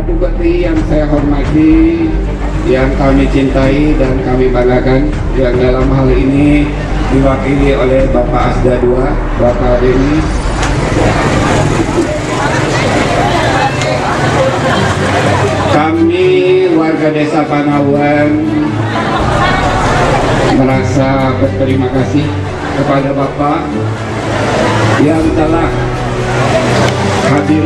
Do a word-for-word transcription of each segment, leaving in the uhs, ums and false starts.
Bupati yang saya hormati, yang kami cintai dan kami banggakan, yang dalam hal ini diwakili oleh Bapak Asda dua, Bapak Deni. Kami warga Desa Panawan merasa berterima kasih kepada Bapak yang telah hadir.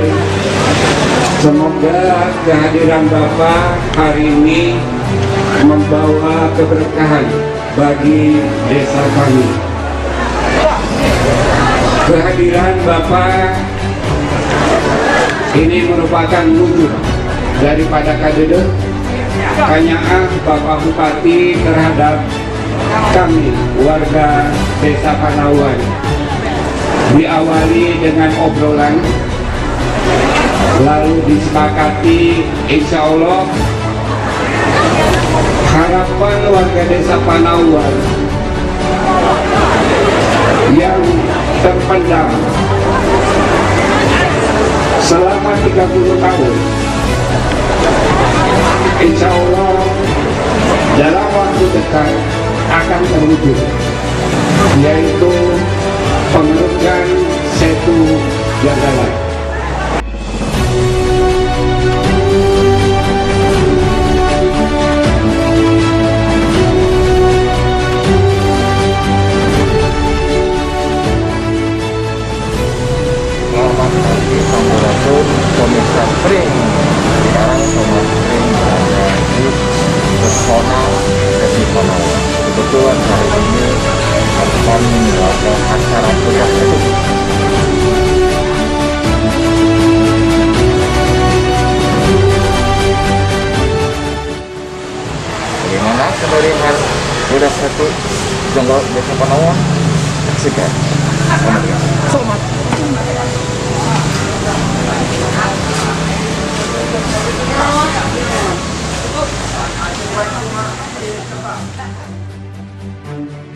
Semoga kehadiran Bapak hari ini membawa keberkahan bagi desa kami. Kehadiran Bapak ini merupakan wujud daripada kadede kanyaah Bapak Bupati terhadap kami warga Desa Panawan. Diawali dengan obrolan, lalu disepakati insya Allah harapan warga Desa Panawan yang terpendam selama tiga puluh tahun, insya Allah dalam waktu dekat akan terwujud, yaitu pengerukan Setu Jagalan. Selamat pagi, Sampurasun, Pemirsa Spring. Sekarang Sobat Spring berada di pesona Desa Panawan. Kebetulan hari ini akan melakukan acara puncak itu. Bagaimana kemeriahan Budak Satu Jonggol Desa Panawan? Saksikan. Selamat. Selamat.